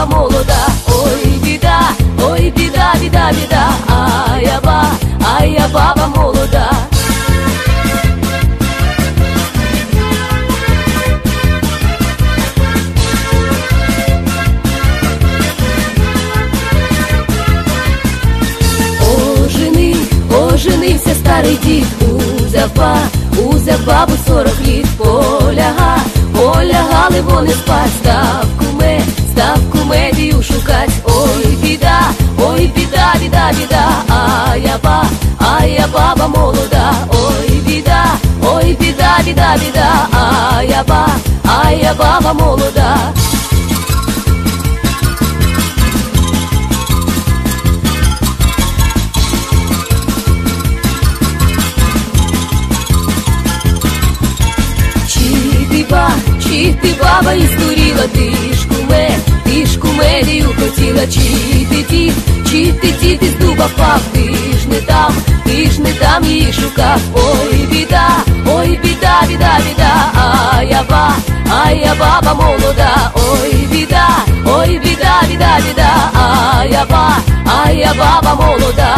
баба молода, ой біда, ой біда, біда, біда, а я баба молода. Оженився старий дід, узяв бабу 40 літ, полягали вони спать, став кумедію шукать. Ой біда, біда, біда, а я баба молода, ой біда, біда, біда, а я баба молода. Чи ти, баба, і здуріла, ти ж кумедію хотіла, чи ти дід із дуба впав, ти ж не там її шукав. Ой біда, біда, біда, а я баба молода, ой біда, біда, біда, а я баба молода.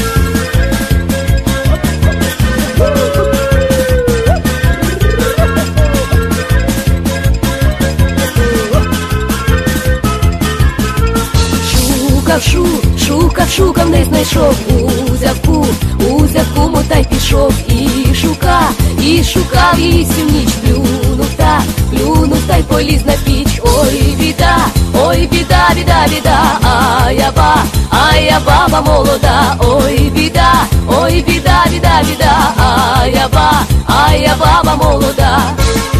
Шукав, не знайшов, узяв куму та й пішов, і шукав її всю ніч, плюнув та й поліз на піч. Ой біда, біда, біда, а я баба молода, ой біда, біда, біда, а я баба молода.